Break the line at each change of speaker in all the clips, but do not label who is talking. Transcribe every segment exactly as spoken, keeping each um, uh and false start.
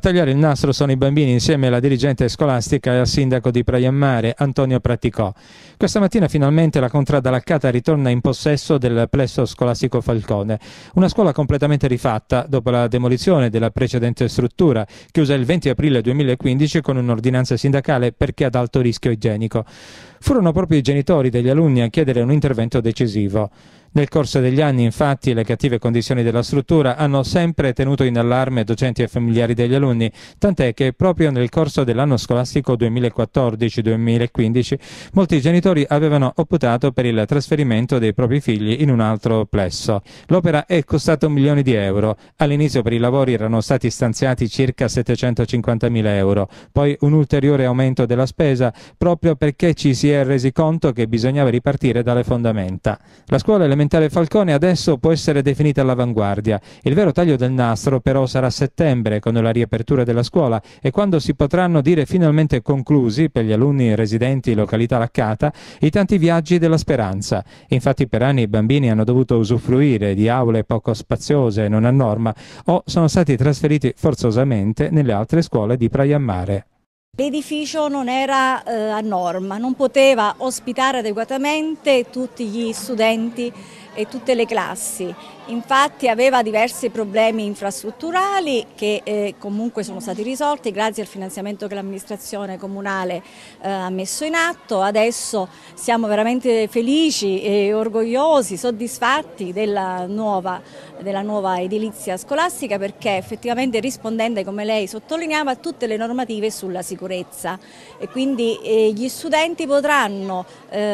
tagliare il nastro sono i bambini insieme alla dirigente scolastica e al sindaco di Praia Mare, Antonio Praticò. Questa mattina finalmente la contrada Laccata ritorna in possesso del plesso scolastico Falcone, una scuola completamente rifatta dopo la demolizione della precedente struttura, chiusa il venti aprile duemilaquindici con un'ordinanza sindacale perché ad alto rischio igienico. Furono proprio i genitori degli alunni a chiedere un intervento decisivo. Nel corso degli anni, infatti, le cattive condizioni della struttura hanno sempre tenuto in allarme docenti e familiari degli alunni, tant'è che proprio nel corso dell'anno scolastico duemilaquattordici duemilaquindici molti genitori avevano optato per il trasferimento dei propri figli in un altro plesso. L'opera è costata un milione di euro. All'inizio per i lavori erano stati stanziati circa settecentocinquantamila euro, poi un ulteriore aumento della spesa proprio perché ci si è resi conto che bisognava ripartire dalle fondamenta. La scuola elementare Falcone adesso può essere definita all'avanguardia. Il vero taglio del nastro però sarà a settembre con la riapertura della scuola e quando si potranno dire finalmente conclusi per gli alunni residenti in località Laccata i tanti viaggi della speranza. Infatti per anni i bambini hanno dovuto usufruire di aule poco spaziose, non a norma, o sono stati trasferiti forzosamente nelle altre scuole di Praia Mare.
L'edificio non era eh, a norma, non poteva ospitare adeguatamente tutti gli studenti e tutte le classi. Infatti aveva diversi problemi infrastrutturali che eh, comunque sono stati risolti grazie al finanziamento che l'amministrazione comunale eh, ha messo in atto. Adesso siamo veramente felici e orgogliosi, soddisfatti della nuova, della nuova edilizia scolastica perché effettivamente rispondente, come lei sottolineava, a tutte le normative sulla sicurezza e quindi eh, gli studenti potranno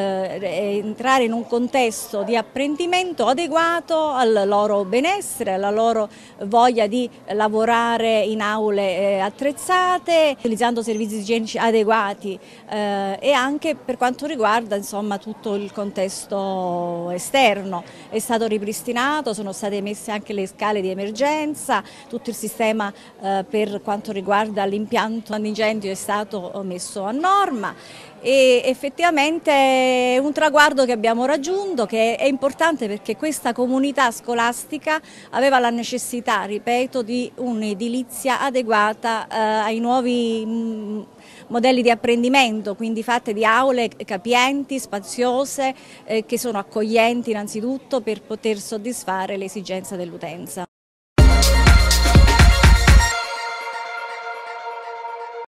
eh, entrare in un contesto di apprendimento adeguato al loro benessere, alla loro voglia di lavorare in aule attrezzate, utilizzando servizi igienici adeguati eh, e anche per quanto riguarda insomma, tutto il contesto esterno. È stato ripristinato, sono state messe anche le scale di emergenza, tutto il sistema eh, per quanto riguarda l'impianto antincendio è stato messo a norma. E effettivamente è un traguardo che abbiamo raggiunto che è importante perché questa comunità scolastica aveva la necessità, ripeto, di un'edilizia adeguata eh, ai nuovi mh, modelli di apprendimento, quindi fatte di aule capienti, spaziose, eh, che sono accoglienti innanzitutto per poter soddisfare le esigenze dell'utenza.